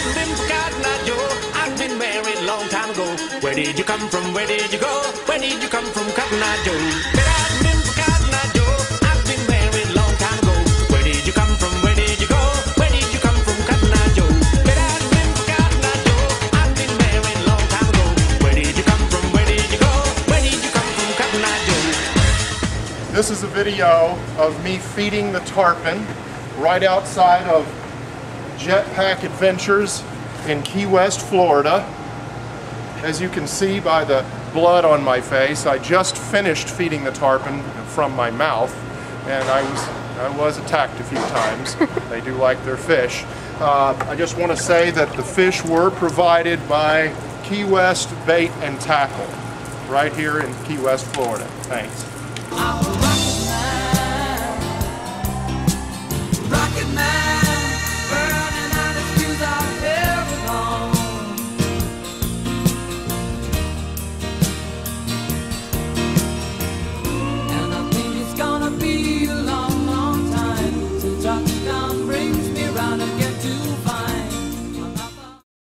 hadn't been for Cotton Eye Joe, I'd been married a long time ago. Where did you come from? Where did you go? Where did you come from, Cotton Eye Joe? Said I hadn't been for Cotton Eye Joe, I'd been married a long time ago. Where did you come from? Where did you go? Where did you come from, Cotton Eye Joe? Said I hadn't been for Cotton Eye Joe, I'd been married a long time ago. Where did you come from? Where did you go? Where did you come from, Cotton Eye Joe? This is a video of me feeding the tarpon right outside of Jetpack Adventures in Key West, Florida. As you can see by the blood on my face, I just finished feeding the tarpon from my mouth, and I was attacked a few times. They do like their fish. I just want to say that the fish were provided by Key West Bait and Tackle right here in Key West, Florida. Thanks.